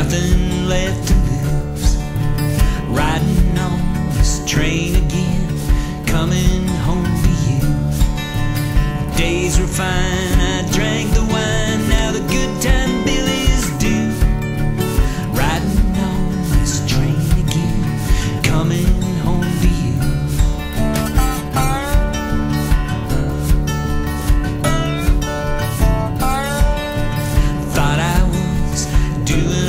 nothing left to lose. Riding on this train again, coming home to you. Days were fine, I drank the wine, now the good time Billy's due. Riding on this train again, coming home to you. Thought I was doing